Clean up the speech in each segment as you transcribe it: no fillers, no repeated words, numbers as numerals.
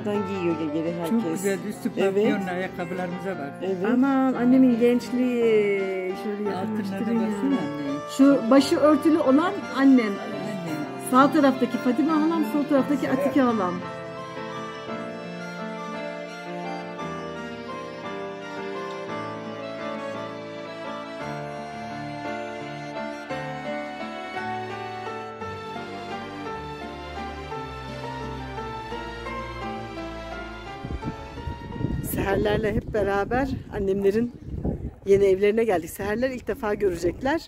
onlardan giyiyor geri herkes. Çok güzel üstü papyonlu ayakkabılarımıza bak. Evet. Aman annemin gençliği. Şöyle Altınlarına yakınlaştırayım. baksana anne. Şu başı örtülü olan annem. Annem. Sağ taraftaki Fatime halam, sol taraftaki Atike halam. Seherlerle hep beraber annemlerin yeni evlerine geldik. Seherler ilk defa görecekler.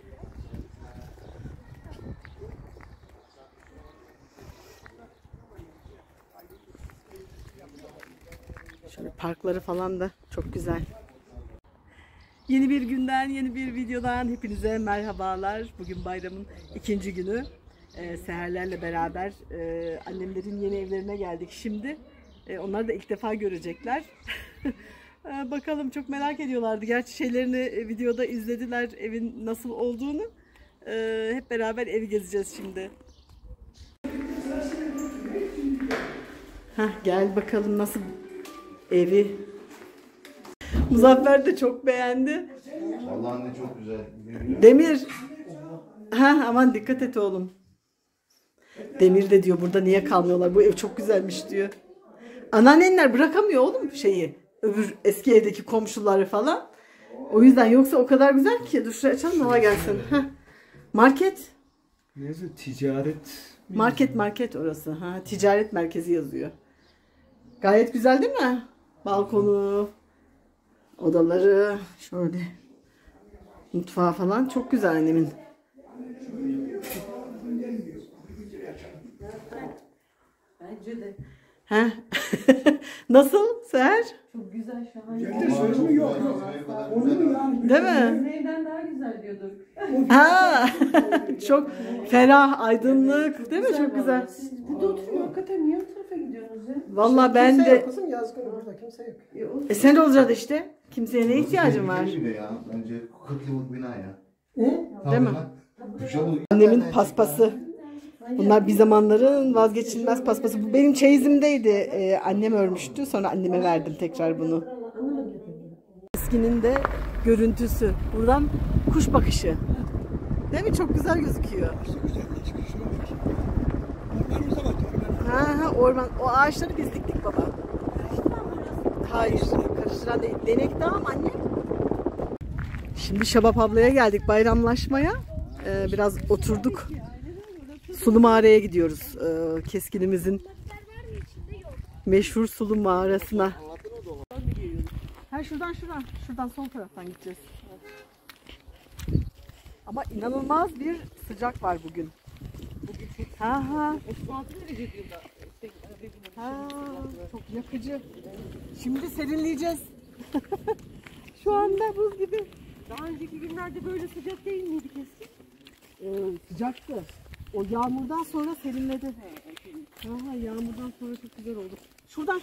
Şöyle parkları falan da çok güzel. Yeni bir günden, yeni bir videodan hepinize merhabalar. Bugün bayramın ikinci günü. Seherlerle beraber annemlerin yeni evlerine geldik şimdi. Onlar da ilk defa görecekler. Bakalım, çok merak ediyorlardı. Gerçi şeylerini videoda izlediler, evin nasıl olduğunu. Hep beraber evi gezeceğiz şimdi. Gel bakalım nasıl evi. Muzaffer de çok beğendi. Vallahi anne çok güzel. Demir. Aman dikkat et oğlum. Demir de diyor burada niye kalmıyorlar? Bu ev çok güzelmiş diyor. Anneannenler bırakamıyor oğlum şeyi. Öbür eski evdeki komşuları falan. O yüzden, yoksa o kadar güzel ki. Dur şuraya açalım, hava gelsin. Market. Neyse ticaret. Market orası. Ticaret merkezi yazıyor. Gayet güzel değil mi? Balkonu, odaları, şöyle mutfağı falan çok güzel annemin. Bence de. Nasıl Seher? Çok güzel, şahane. Değil mi? Bizim evden daha güzel diyorduk. Çok ferah, aydınlık, değil mi? Çok güzel. Siz burada oturuyor. Hakikaten niye o tarafa gidiyorsunuz ya? Vallahi ben de. Kızım yaz günü burada kimse yok. Sen olacaksın işte. Kimseye ne ihtiyacın var? Ya. Bence 40 yıllık bina ya. Değil mi? Annemin paspası. Bunlar bir zamanların vazgeçilmez paspası. Bu benim çeyizimdeydi. Annem örmüştü. Sonra anneme verdim tekrar bunu. Eskinin de görüntüsü. Buradan kuş bakışı. Değil mi? Çok güzel gözüküyor. Orman. O ağaçları biz diktik baba. Hayır. Karıştıran değil. Denek daha mı anne? Şimdi Şabap ablaya geldik bayramlaşmaya. Biraz oturduk. Sulu mağaraya gidiyoruz. Keskinimizin meşhur sulu mağarasına. Şuradan sol taraftan gideceğiz. Ama inanılmaz bir sıcak var bugün. Çok yakıcı. Şimdi serinleyeceğiz. Şu anda buz gibi. Daha önceki günlerde böyle sıcak değil miydi Keskin? Sıcaktı. O yağmurdan sonra serinledi. Yağmurdan sonra çok güzel oldu. Şuradan.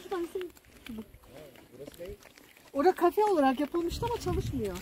Orada kafe olarak yapılmıştı ama çalışmıyor.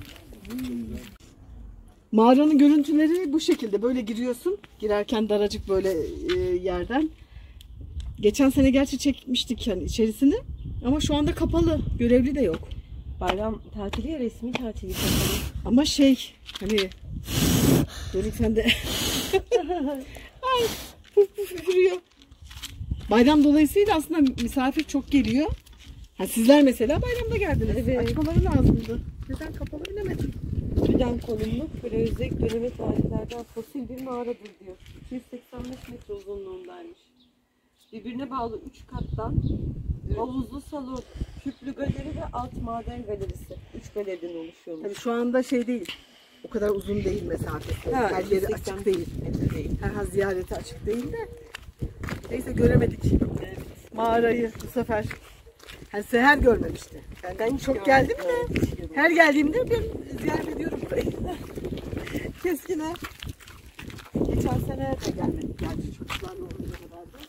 Mağaranın görüntüleri bu şekilde. Böyle giriyorsun. Girerken daracık böyle yerden. Geçen sene gerçi çekmiştik yani içerisini. Ama şu anda kapalı. Görevli de yok. Bayram tatili ya, resmi tatili. Ama hani Dönük sen de ay puf üfürüyor. Bayram dolayısıyla aslında misafir çok geliyor. Sizler mesela bayramda geldiniz. Evet. Açmaları lazımdı. Neden kapalı bilemedim. Tüden konumlu Preozek dönemi tarihlerden fosil bir mağaradır diyor. 285 metre uzunluğundaymış. Birbirine bağlı 3 kattan havuzlu salon, küplü galeri ve alt maden galerisi. 3 galeriden oluşuyormuş. Tabii şu anda değil. O kadar uzun değil mesafesi. Her yeri açık değil. Ziyareti açık değil de. Neyse göremedik. Mağarayı bu sefer. Seher görmemişti. Ben çok geldim de. Her geldiğimde bir ziyaret ediyorum burayı. Keskine. Geçen sene de gelmedik. Gerçi çocuklarla olunca kadar da.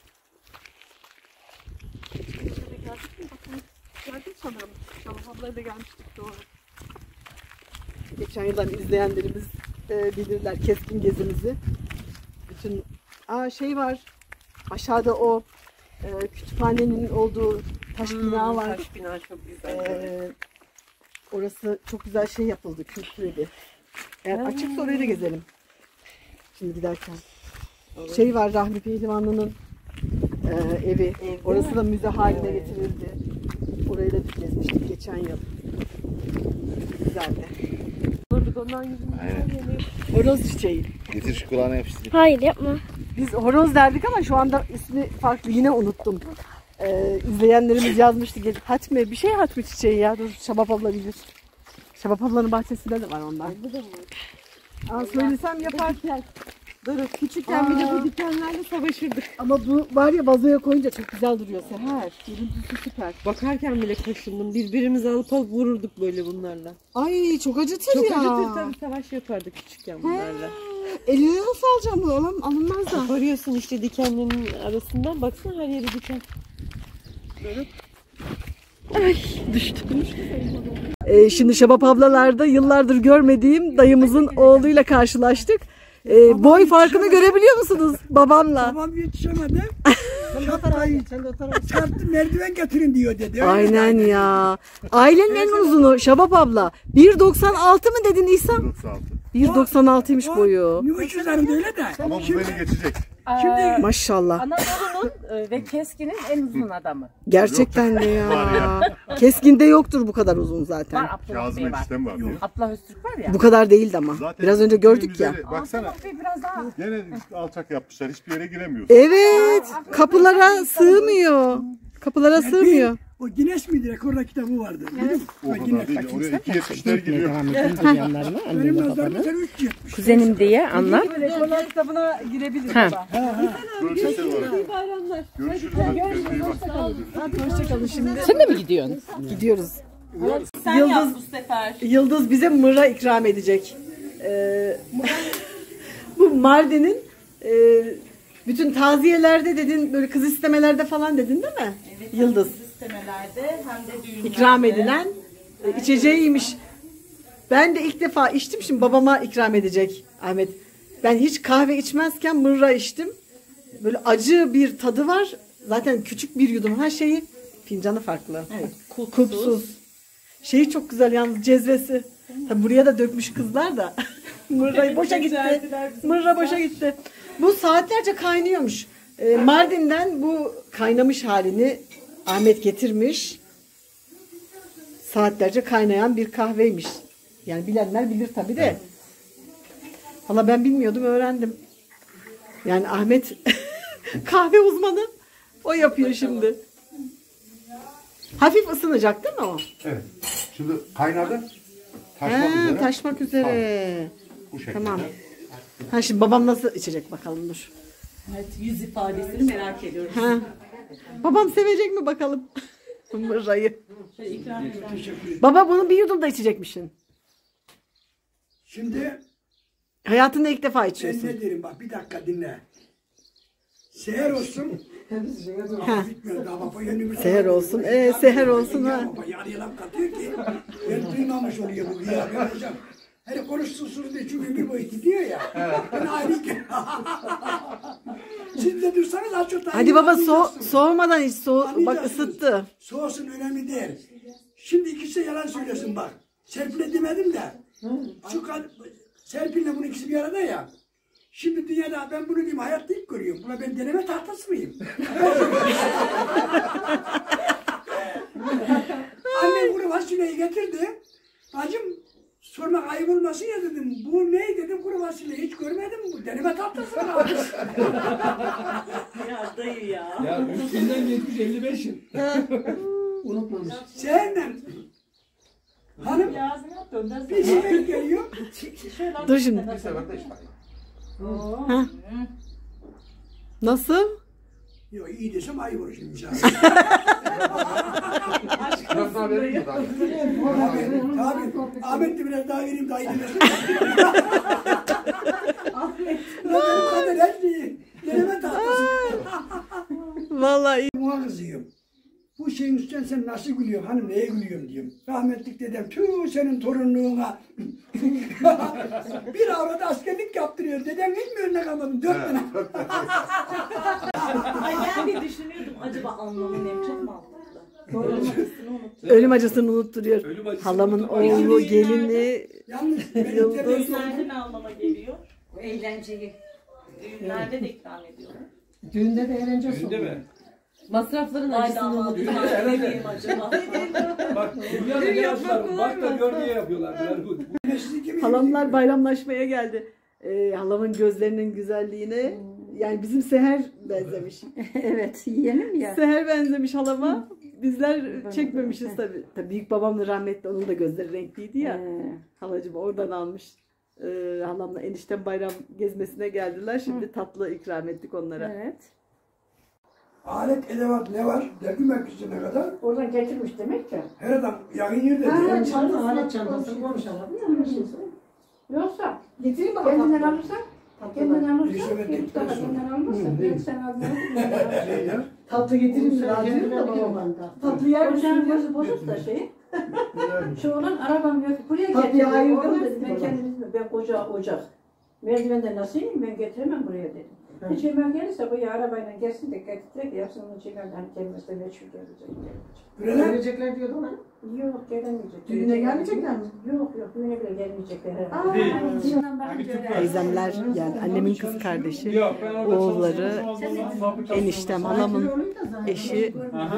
Geldik sanırım. Şalaf ablaya da gelmiştik doğru. Geçen yıldan izleyenlerimiz bilirler Keskin gezimizi. Bütün var. Aşağıda o Kütüphanenin olduğu taş bina var. Taş bina çok güzel. Orası çok güzel şey yapıldı, kültüreli. Eğer açıksa orayı da gezelim. Şimdi giderken. Şey var, Rahmi Pehlivanlı'nın evi. Orası da müze haline getirildi. Orayı da gezmiştik geçen yıl. Güzeldi. Vurduk ondan yüzünden. Aynen. Horoz çiçeği. Getir şu kulağına yapıştır. Hayır yapma. Biz horoz derdik ama şu anda ismi farklı. Yine unuttum. İzleyenlerimiz yazmıştı. Hatmi, bir şey hatmi çiçeği ya. Dur, Şabap abla bilir. Şabap ablanın bahçesinde de var ondan. Aa, söylesem yaparken. Dur, küçükken bile bu dikenlerle savaşırdık. Ama bu var ya vazoya koyunca çok güzel duruyor Seher. Görüntüsü süper. Bakarken bile kaşındım. Birbirimizi alıp vururduk böyle bunlarla. Ay çok acıtır Çok ya. acıtır tabii, savaş yapardık küçükken bunlarla. Eline nasıl alacağım bunu? Alınmaz da. Koruyorsun işte dikenlerin arasından. Baksana her yeri diken. Şimdi Şabap ablalarda yıllardır görmediğim dayımızın oğluyla karşılaştık. Boy farkını görebiliyor musunuz babamla? Babam yetişemedi. Sen de o tarafa çarptı, merdiven getirin diyor dedi. Öyle Aynen dedi. ya. Ailenin en uzunu Şabap abla. 1.96 mı dedin İhsan? 1.96'ymış boyu. Nüfus üzerinde öyle de. Ama bu beni geçecek. Şimdi Maşallah. Anadolu'nun ve Keskin'in en uzun adamı. Gerçekten de ya. Keskin'de yoktur bu kadar uzun zaten. Var Abdullah Kazım Bey var. eniştem var diyor. Abdullah Öztürk var ya. Bu kadar değildi ama. Zaten Biraz önce gördük bütün ya. üzeri- Baksana. Abdullah Bey biraz daha. Gene alçak yapmışlar. Hiçbir yere giremiyoruz. Evet. Kapılara sığmıyor. Kapılara sığmıyor. o Guinness miydi? Rekorda kitabı vardı. Evet. O kadar değil. Oraya 2.70'ler giriyor. Benim nazarımda sen 3.70. Kuzenim diye anlat. Rekorlar kitabına girebiliriz. Ha. Böyle bir şey var. İyi bayramlar. Görüşürüz. Kendine iyi bak. Hadi hoşçakalın şimdi. Sen de mi gidiyorsun? Gidiyoruz. Sen yap bu sefer. Yıldız bize mırra ikram edecek. Bu Mardin'in bütün taziyelerde dedin, böyle kız istemelerde falan dedin değil mi? Evet. Yıldız. İstemelerde hem de düğünlerde. İkram edilen içeceğiymiş. Ben de ilk defa içtim, şimdi babama ikram edecek Ahmet. Ben hiç kahve içmezken mırra içtim. Böyle acı bir tadı var. Zaten küçük bir yudum her şeyi. Fincanı farklı. Evet, kupsuz. Şeyi çok güzel yalnız, cezvesi. Tabii buraya da dökmüş kızlar da. Mırrayı boşa gitti. Mırra boşa gitti. Bu saatlerce kaynıyormuş. Mardin'den bu kaynamış halini Ahmet getirmiş. Saatlerce kaynayan bir kahveymiş. Yani bilenler bilir tabii de. Valla ben bilmiyordum, öğrendim. Yani Ahmet kahve uzmanı. O yapıyor şimdi. Hafif ısınacak değil mi o? Evet. Şimdi kaynadı. Taşmak üzere. Taşmak üzere. Bu şekilde. Tamam. Ha, şimdi babam nasıl içecek bakalım, dur. Evet, yüz ifadesini merak ediyorum. Ha. Babam sevecek mi bakalım? Mırrayı. Baba bunu bir yudum da içecekmişsin. Şimdi Hayatında ilk defa ben içiyorsun. ne derim bak, bir dakika dinle. Seher olsun. Bitmiyor daha baba, yeni bir Seher olsun. Seher olsun ha. Baba yarıya laf katıyor ki ben duymamış oluyor bu ya, ben hocam. Hele konuşsunuz diye, çünkü bir boyut gidiyor ya. Ben ayrı siz de dursanız az çok daha Hadi iyi baba anlayacaksınız. soğumadan iç. Bak Anlayacaksınız. ısıttı. Soğusun önemli değil. Şimdi ikisi de yalan söylüyorsun bak. Serpil'e demedim de. Serpil'le bunun ikisi bir arada ya. Şimdi dünyada ben bunu diyeyim, hayatta ilk görüyorum. Buna ben deneme tahtası mıyım? Annem kuru fasulyeyi getirdi. Bacım sormak ayıp olmasın ya dedim. Bu ne dedim, kuru fasulye hiç görmedim. Bu deneme tahtası mı? Ya dayı ya. Ya üstünden geçmiş 55 yıl. Unutmamış. Seninle hanım bir şey geliyor. Dur şimdi. Ha. Nasıl? Yok iyi desem ayıp olur şimdi. Biraz verir mi daha? Abi Ahmet de biraz daha vereyim daha iyi desin. Bu kadar her şeyi deneme tahtası. Vallahi Buna kızıyorum. bu şeyin üstüne sen nasıl gülüyorsun hanım, neye gülüyorsun diyorum. Rahmetlik dedem, tüh senin torunluğuna. Bir avrat askerlik yaptırıyor. Dedem hiç mi önüne kalmadın? 4 tane. Ay ben bir düşünüyordum acaba anlamı ne? Çok mantıklı. Ölüm acısını unutturuyor. Ölüm acısını Halamın unutturuyor. oğlu, gelini. Yalnız Yıldız. Düğünlerde ne anlama geliyor? Eğlenceyi. Düğünlerde de ikram ediyorlar. Düğünde de eğlence Düğünde mi? Masrafların Ay acısını damadım unutuyor. ben ne diyeyim acaba? Bak dünyada ne yaptılar? Bak da gör niye yapıyorlar. Halamlar bayramlaşmaya geldi. Halamın gözlerinin güzelliğine. Yani bizim Seher benzemiş. Evet, yiyelim ya. Seher benzemiş halama. Bizler çekmemişiz tabii. Tabii büyük babam da rahmetli, onun da gözleri renkliydi ya. Halacığım oradan almış. Halamla eniştem bayram gezmesine geldiler. Şimdi tatlı ikram ettik onlara. Evet. alet edevat ne var? Dergi merkezine kadar. Oradan getirmiş demek ki. Her adam yayın yerde. Ha, çanta, alet çantası koymuş adam. Yoksa getireyim bana kendinden alırsan. Kendinden alırsan. Gelip daha kendinden almazsan. Gelip sen almazsan. Tatlı getireyim sana. Tatlı yer misin? Ocağın gözü bozuk da şey. Şu olan arabam yok. Buraya getirdim. Oğlum dedim ben kendimiz ben koca ocak. Merdivenden nasıl ineyim ben getiremem buraya dedim. Hiç yemeğe gelirse bu ya arabayla gelsin de getirerek yapsın onun için hani kendimizde meçhul gelecek. Gelecekler diyordun ha? Yok gelemeyecek. Düğüne gelmeyecekler mi? Yok düğüne bile gelmeyecekler herhalde. Teyzemler yani annemin kız kardeşi, oğulları, eniştem, halamın eşi.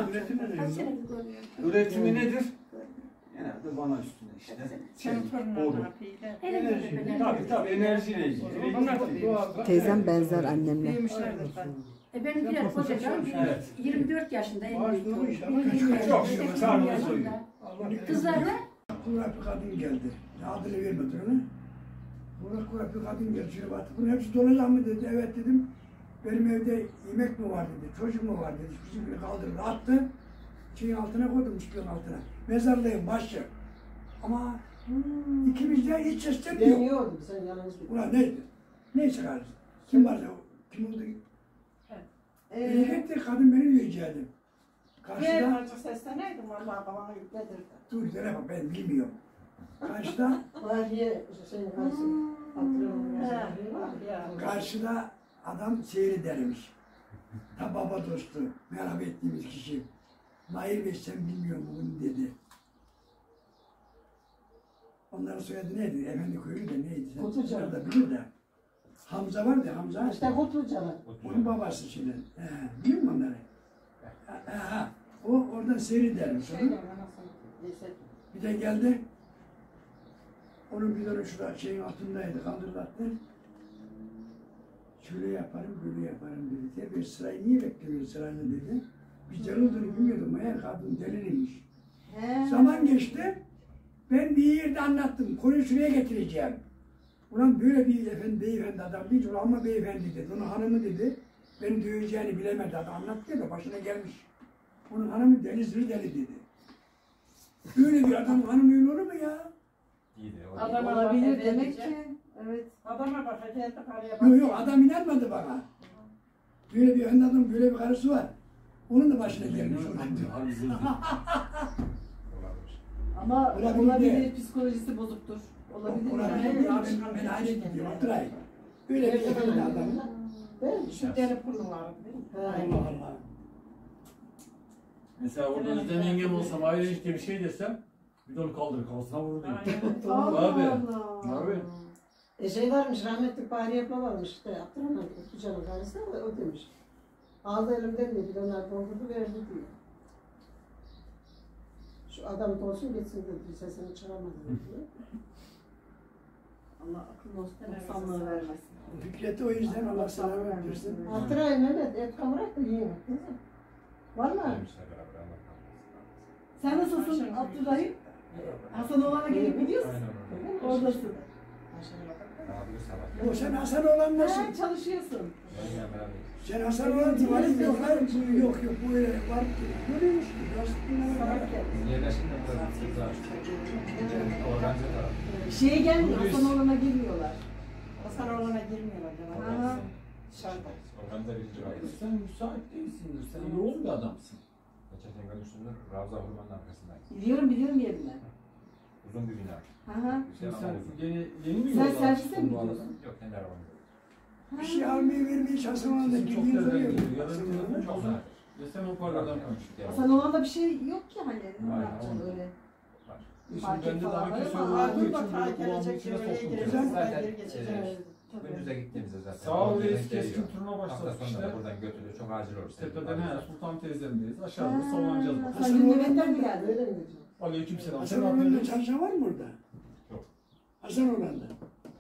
Üretimi nedir? Genelde bana üstüne işte. Olur. Tabii enerjiyle ilgili. Teyzem benzer annemle. Benim diğer kocacığım 24 yaşında en büyük. Çok karnını soyuyor. Kızlar da Kurak bir kadın geldi. Adını vermedi ona. Kurak bir kadın geldi. Şöyle baktı. Bunun hepsi dolacak mı dedi. Evet dedim. Benim evde yemek mi var dedi. Çocuk mu var dedi. Bizimkini kaldırdı. Attı. Şeyin altına koydum, üstünün altına. Mezarlığın başı. Ama ikimiz de hiç sesten yok. deniyordum sen yalnız bir. Ulan neydi? Ne çıkarız? Kim vardı? Kim oldu? Diyecekti, kadın beni diyecekti. Karşıda... sesleneydim vallahi babama yükledirdi. Dur dene bak, ben bilmiyorum. Karşıda... Karşıda adam seyredermiş. Ta baba dostu, merhaba ettiğimiz kişi. Nail Bey sen bilmiyor musun dedi. Onların soyadı neydi? Efendi köylü de neydi? Kutlucalı da bilir de. Hamza vardı, Hamza. İşte Kutlucalı. Onun babası şimdi. Biliyor musun onları? O oradan seyredermiş onu. Bir de geldi. Onun bidonu şurada şeyin altındaydı, kaldırlattı. Şöyle yaparım, böyle yaparım dedi. Bir sırayı niye beklemiyorsun sırayını dedi. Bir canıldığını bilmiyordum, meğer kadın delirmiş. Zaman geçti, ben bir yerde anlattım, konuyu şuraya getireceğim. Ulan böyle bir beyefendi adam değil, ulan ama beyefendi dedi, onun hanımı dedi, beni döveceğini bilemedi adam, anlattı da başına gelmiş. Onun hanımı Denizli deli dedi. Böyle bir adam hanım öyle olur mu ya? Adam olabilir demek ki. Evet. Adama bak, hadi paraya bak. Yok adam inanmadı bana. Böyle bir adam, böyle bir karısı var. Onun da başına gelmiş. Ama olabilir, psikolojisi bozuktur. Olabilir. Olabilir. Ben aile gidiyorum. Hatırlayın. Böyle bir efendi adam. Şu deli pullular. Allah Allah. Mesela orada Özlem yengem olsam aile işte bir şey desem bir de onu kaldırır kafasına vurur diyor. Allah Abi. Allah. Abi. Şey varmış, rahmetli Bahri abla varmış işte, Abdurrahman Kutlucalı karısı, o demiş. Aldı elimden de bir de onlar doldurdu verdi diyor. Şu adam dolsun geçsin dedi, sesini çıkaramadı diyor. Allah akıl olsun, insanlığı vermesin. Fikret'i o yüzden Allah selam verdirsin. Hatırlayın Mehmet, et kavurak da yiyin. Valla. Sen nasılsın Abdurrahim? Hasan Oğlan'a gelip gidiyorsun. Oradasın. O sen Hasan olan nasıl? Sen çalışıyorsun. Sen Hasan olan tuvalet yok. Yok bu öyle var. Görüyormuş ki. Şeye gelmiyor, Hasan Oğlan'a girmiyorlar. Hasan Oğlan'a girmiyorlar. Dışarıda. Sen müsait değilsindir. Sen yoğun bir adamsın. Peçetenin üstünde Ravza Hurman'ın arkasındayım. Biliyorum yerini. Uzun bir bina. Hı. Güzel ama uzun. Yeni mi Sen yollar servise çıktın mi bu arada? gidiyorsun? Yok kendi arabam yok. Bir şey almaya vermeye çalışsam da Çok girdiğin yerden soruyor. gidiyor. Ya da Çok uzun. nadir. Ya sen o paralardan konuştuk ya. Sen olan da bir şey yok ki hani. Ne Aynen, yapacaksın oldu. öyle? Var. Şimdi Market ben de falan daha var önce ama söylediğim dur için bak, böyle kulağımın gelecek içine oraya soktum. gireceğiz. Zaten Geri geçeceğiz. Gündüz'e gittiğimizde zaten. Sağ ol yemek reis, keskin geliyor. turuna Hafta başladık sonu işte. da buradan götürüyor. Çok acil olursa. Tepeden he, Sultan teyzemdeyiz. Aşağı doğru sallanacağız bak. Sen Nöbet'ten mi geldin? Öyle mi diyorsun? Aleykümselam. Hasan Sen ne Orhan'da yapıyorsun? çalışan var mı burada? Yok. Hasan Orhan'da.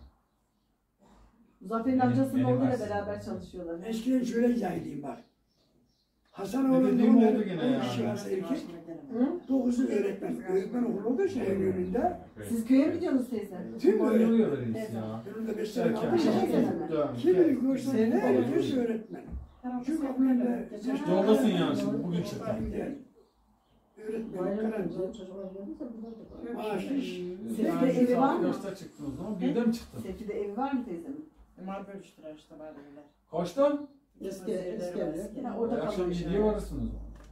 Muzaffer'in Benim- amcasının benim oğluyla aslında. beraber çalışıyorlar. Eskiden şöyle cahiliyim bak. Hasan Ne Orhan'da dediğim oldu 10 gene ya. kişi varsa erkek. 9'u öğretmen. Öğretmen okulu olduğu için evin önünde. Siz köye mi gidiyorsunuz teyze? Tüm öğretmen. Bayılıyor reis ya. Önünde 5 sene Erken. kalmış. Dön. Kimi görsen ne herkes öğretmen. Şu kapılarında Yoldasın yani şimdi bugün çıktı. Öğretmen, karancı, maaş iş. Sefide evi var mı? Kaçta çıktınız o zaman? Birde mi çıktın? Sefide evi var mı teyzemin? Mal bölüştüler işte böyle. Kaçtan? Eski evi. Ha, orada Akşam kalmış. 7'ye varırsınız.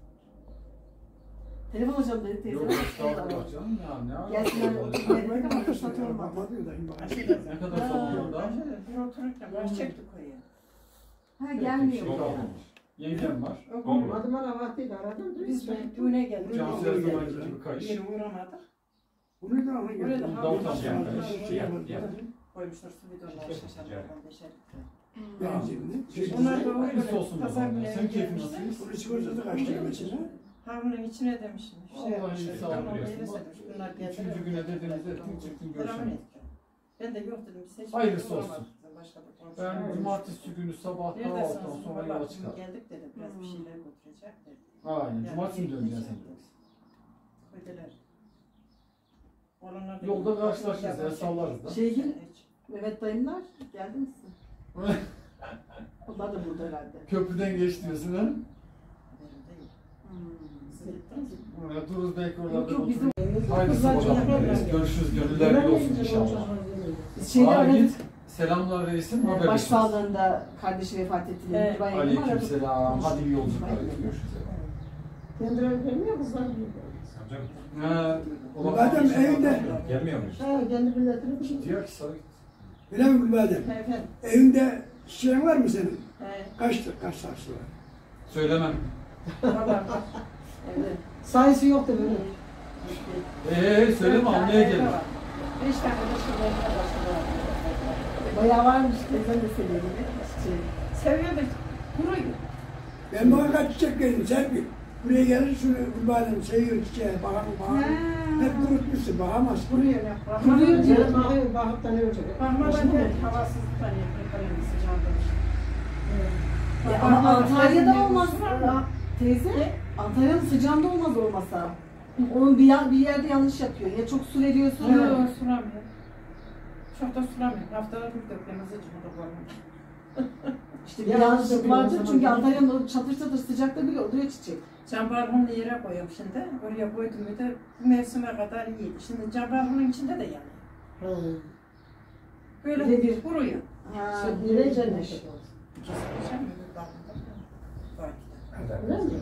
Telefon alacağım dedi teyze. Yok estağfurullah canım ya ne ara? Gelsinler oturmaya ama fırsat olmadı. Ne kadar salonunda? Bir otururken baş çektik oraya. Ha Şey gelmiyor. kalmamış. Yengem var. Adım bana vaktiydi aradım. Biz düğüne geldik. Cansu her zamanki gibi kayış. Yeni uğramadık. Bunu da ama Buraya da Dalton havlu yani. koymuşlar su bidonlar şaşarlardan beşerlikler. benzinli. Onlar da Hayırlısı olsun pazar bakalım. günü Sen keyfin gelmişler. nasıl? Bunu sigortası kaçtı mesela? Havlunun içine demişim. Allah iyisi sağ olun. Bunlar geldiler. Üçüncü güne dediğinizde ettin çıktın Devam görüşelim. ettik. Ben de yok dedim. Seçim Hayırlısı bulamadık. olsun. Başka bir komşu Ben var. cumartesi günü sabah kahvaltıdan Neredesiniz? sonra Valla yola bugün çıkarım. geldik dedi. Biraz bir şeyler götürecek dedi. Aynen. Cumartesi günü döneceksin. Koydular. Olanlar da- Yolda karşılaşırız. El sallarız da. Şeygil, Mehmet dayımlar geldi misin? Onlar da burada herhalde. Köprüden geç diyorsun ha? Siz gittiniz mi? Dururuz belki oralarda. Yok yok bizim Hayırlısı bakalım. Görüşürüz. Gönüller bir olsun inşallah. şeyde Abi aradık. git. Selamlar reisim. Haber Başsağlığında kardeşi vefat etti. Evet. Ben aradık. Aleykümselam. Hadi iyi yolculuklar. Görüşürüz. Kendileri gelmiyor kızlar. Ha, Madem evde, Gelmiyormuş. Ha, kendi milletini bir diyor ki sana öyle mi Gülbadem? Efendim. Evinde şeyin var mı senin? He. Kaç saksı var? söylemem. Valla. Evet. sayısı yok da böyle. Söyleme almaya gelir. 5 tane de şeylerine başladılar. Bayağı varmış. Teyzem de seviyorum. Şey. Seviyorduk. Kuruyor. Ben bana kaç çiçek verdim Serpil. Buraya gelir şunu Gülbadem seviyor çiçeği, bakalım. Hep kurutmuşsun, bakamaz. Kuruyor ya. Kuruyor diye bakıyor, bakıp da ne olacak? Parmadan da havasızlıktan yapıyor. Sıcağında. Ama Antalya'da olmaz. Teyze, Antalya'nın sıcağında olmasa. Onun bir yerde yanlış yapıyor. Ya çok su veriyorsun. Yok sulamıyor. Çok da sulamıyor. Haftada bir döklemesi çıkıyor var. İşte bir yanlışlık vardır çünkü Antalya'nın o çatır çatır sıcakta bile oluyor çiçek. Cam balkonunu yere koyuyorum şimdi. Oraya koydum bir de bu mevsime kadar iyiydi. Şimdi cam balkonun içinde de yanıyor. Böyle Bir de bir- kuruyor. Sen nereye cennet? Öyle mi?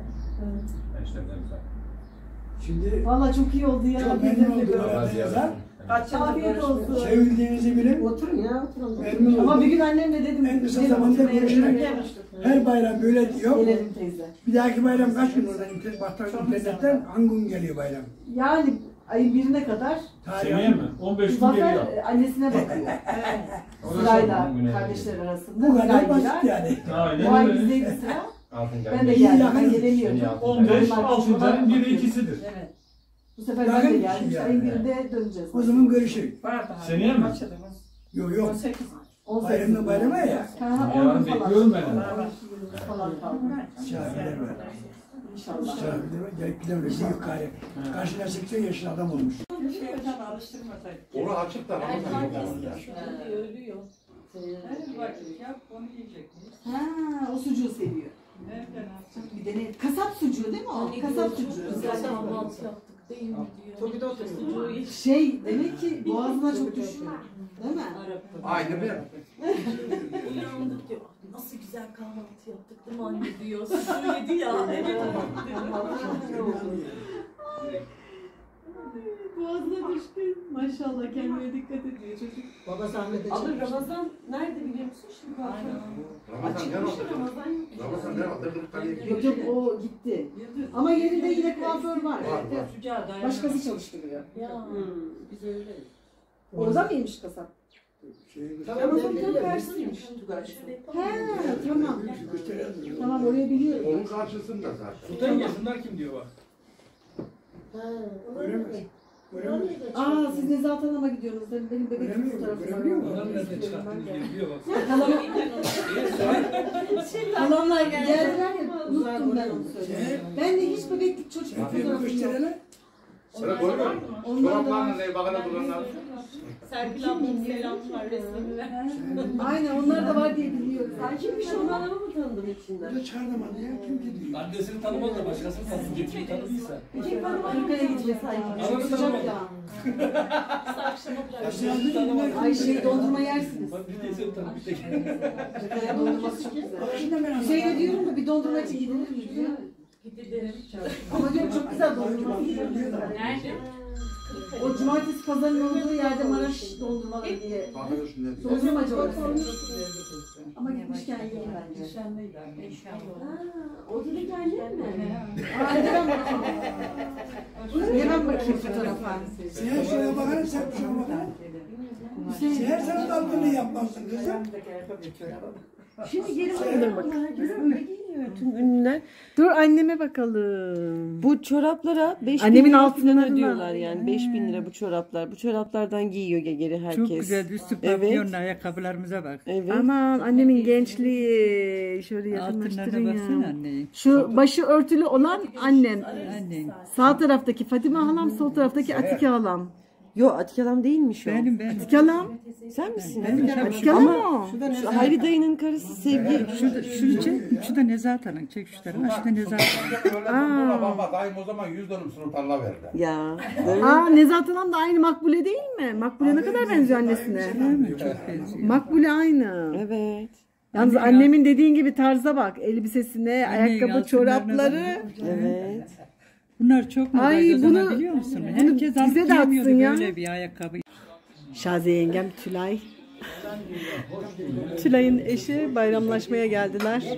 Şimdi Vallahi çok iyi oldu ya. çok Biz de memnun böyle oldum aranızdan. Kaç yıldır Afiyet görüşmüyoruz. olsun. Sevildiğinizi bilin. Oturun ya, oturun. Memnun Ama oldum. bir gün annemle dedim. En kısa gidelim zamanda oturmaya, görüşmek. yemek Her bayram böyle diyor. Gelelim teyze. Bir dahaki bayram kaç gün oradan internetten hangi gün geliyor bayram? Yani ayın 1'ine kadar Seneye mi? 15 gün Zafer geliyor. annesine bakıyor. Sırayla kardeşler arasında. Bu bir kadar ay basit girer. yani. Aynen Bu ay öyle. bizdeydi sıra. Ben de İyi geldim. yakın. Ben gelemiyordum. 15, Onlar 6. ayın biri ikisidir. Evet. Bu sefer ben de Yakın geldim. İşte yani. ayın 1'inde döneceğiz. O zaman görüşürüz. Var daha. Seneye mi? Kaç yıldır? Yok yok. 18 mi? 18 Bayramdan bayrama ya. Ha, Yarın 10 gün falan. bekliyorum ben. 10 gün falan kaldı. Şahiler var. İnşallah. Şahiler var. Gelip gidemem. Büyük kare. Karşına 80 yaşında adam olmuş. Şeyden alıştırmasaydık. Onu açıp da Ramazan yok. Ölüyor. Her vakit yap onu yiyecek miyiz? Ha, o sucuğu seviyor. Nereden alsın? Bir de ne? Kasap sucuğu değil mi o? Kasap sucuğu. Güzel kahvaltı yaptık. Değil mi diyor. Toki'de oturuyor. Şey demek ki boğazına çok düşüyor. Değil mi? Aynı ben. Uyandık diyor. Nasıl güzel kahvaltı yaptık değil mi anne diyor. Sucuğu yedi ya. Evet Boğazına düştü. Maşallah kendine dikkat ediyor çocuk. Baba zahmet Ama Ramazan nerede biliyor musun şimdi? Ramazan ne oldu? Ramazan yok. Ramazan ne oldu? Yok yok o gitti. Ama yerinde yine kuaför var. Başkası çalıştırıyor. Ya biz öyleyiz. Orada mıymış kasap? Ramazan tam karşısıymış Tugay. He tamam. Tamam orayı biliyorum. Onun karşısında zaten. Sultan ya şunlar kim diyor bak. Aa siz Nezahat Hanım'a gidiyorsunuz. Benim bebeğim fotoğrafı. Onlar nerede çıkarttınız diyor bak. Halamlar geldiler ya unuttum ben onu söylemeyi. Ben de hiç bebeklik çocuk fotoğrafı yok. Sana koymuyor musun? Çoraplarla ne bakana duranlar. Serpil ablanın selamı var resmini ver. Aynen onlar da var diye biliyorum. Sen kimmiş onları mı tanıdın içinden? Bu da çağırmadı ya. Kim gidiyor? Annesini tanımaz da başkasını tanısın. Getiri tanıdıysa. Kırkaya gideceğiz sanki. Çok Ananı sıcak tanımadım. ya. Akşama bırak. Annesini tanımaz. Ay şey dondurma yersiniz. Bak bir de seni tanımış. Kırkaya dondurması çok güzel. Hüseyin'e diyorum da bir dondurma için gidilir mi diyor. Gidelim. Ama diyorum çok güzel dondurma. Nerede? O cumartesi pazarın olduğu yerde Maraş dondurmaları diye. Bakana şunu. Dondurmacı orası. Ama gitmişken yiyin bence. O dedi kendin mi? Hemen bakayım. Hemen bakayım fotoğrafa. Seher şöyle bakarım, sen şuna bakarım. Seher sana dalgını yapmazsın kızım. Şimdi geri bakalım. Herkes öyle giyiniyor tüm ünlüler. Dur anneme bakalım. Bu çoraplara 5 Annemin bin lira altınlarından. falan ödüyorlar yani. 5 bin lira bu çoraplar. Bu çoraplardan giyiyor geri herkes. Çok güzel üstü Evet. papyonlu ayakkabılarımıza bak. Evet. Aman annemin gençliği. Şöyle Altınlarına yakınlaştırın baksana ya. anneyi. Şu başı örtülü olan annen. Annen. Sağ taraftaki Fatime halam, sol taraftaki Atike halam. Yo Atike halam değilmiş o. Benim. Atike halam. Sen misin? Benim. Atike halam Ama o. şu Hayri dayının karısı Sevgi. Şunu çek. Şu da Nezahat Hanım. Çek şu tarafa. Şu da Nezahat Hanım. Baba dayım o zaman 100 dönüm sınıf tarla verdi. Ya. Aa Nezahat Hanım da aynı Makbule değil mi? Makbule ne kadar benziyor annesine. Çok benziyor. Makbule aynı. Evet. Yalnız annemin dediğin gibi tarza bak. Elbisesine, ayakkabı, altınlarına çorapları. Evet. Bunlar çok Ay, modaydı o zaman bunu- biliyor musun? bunu Herkes alıp bize de atsın giyemiyordu ya. böyle bir ayakkabı. Şaziye yengem Tülay. Tülay'ın eşi bayramlaşmaya geldiler.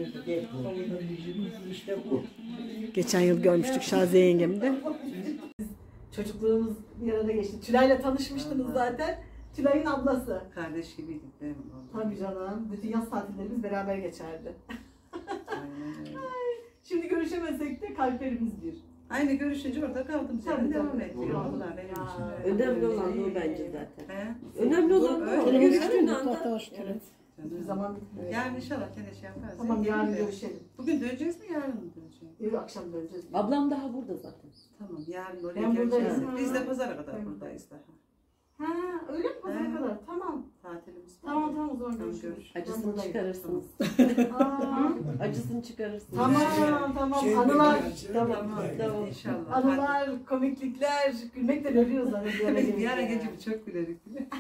Geçen yıl görmüştük Şaziye yengemi de. Çocukluğumuz bir arada geçti. Tülay'la tanışmıştınız zaten. Tülay'ın ablası. Kardeş gibiydik değil mi? Tabii canım. Bütün yaz tatillerimiz beraber geçerdi. Şimdi görüşemesek de kalplerimiz bir. Aynı görüşünce orada kaldım. Tabii, Devam tabii. ediyor. Doğru. Vallahi benim için. Önemli olan o bence zaten. He? Önemli olan o. Görüştüğün anda. Evet. Hiçbir zaman bitmiyor. Yarın inşallah gene şey yaparız. Tamam yarın Gelin de. görüşelim. Bugün döneceğiz mi yarın mı döneceğiz? Yarın akşam döneceğiz. Ablam daha burada zaten. Tamam yarın oraya Ben geleceğiz. buradayım. Biz de pazara kadar buradayız daha. Ha öyle mi pazara He. kadar? Tamam. Tatilimiz. Tamam tamam o zaman Tamam, görüşürüz. görüşürüz. Ben Acısını buradayım. çıkarırsınız. Aa, Acısını çıkarırsınız. tamam anılar. Tamam. İnşallah. Anılar, komiklikler, gülmekten ölüyoruz zaten bir ara Hadi. Bir gelince. ara gece çok gülerik.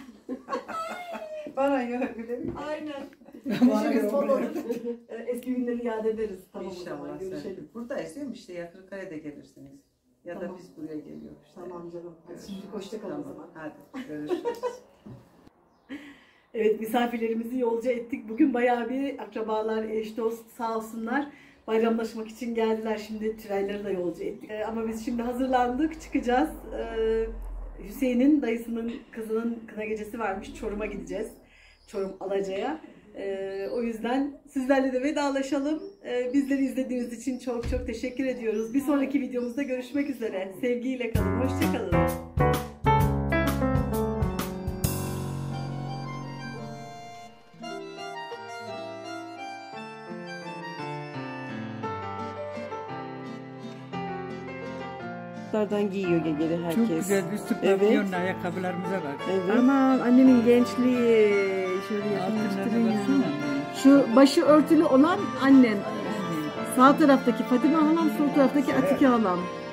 Bana yok gülerik. Aynen. Bana Neşemiz yok, bol bana olur. Eski günleri yad ederiz. Tamam o İnşallah. zaman görüşelim. Buradayız değil mi? İşte Yakırkale'de gelirsiniz. Ya da Tamam. biz buraya geliyoruz işte. Tamam canım. Hadi şimdi hoşça kalın o Tamam. zaman. Hadi görüşürüz. Evet misafirlerimizi yolcu ettik. Bugün bayağı bir akrabalar, eş dost sağ olsunlar. Bayramlaşmak için geldiler. Şimdi Tülayları da yolcu ettik. Ama biz şimdi hazırlandık. Çıkacağız. Hüseyin'in dayısının kızının kına gecesi varmış. Çorum'a gideceğiz. Çorum Alaca'ya. O yüzden sizlerle de vedalaşalım. Bizleri izlediğiniz için çok çok teşekkür ediyoruz. Bir sonraki videomuzda görüşmek üzere. Sevgiyle kalın. Hoşça kalın. Çoraplardan giyiyor geri herkes. Çok güzel üstü Evet. papyonlu ayakkabılarımıza bak. Evet. Aman annemin gençliği. Şöyle yakınlaştırın Altınlarına ya. baksana anneyi. Şu başı örtülü olan annen. Annen. Sağ taraftaki Fatime halam, sol taraftaki Atike halam.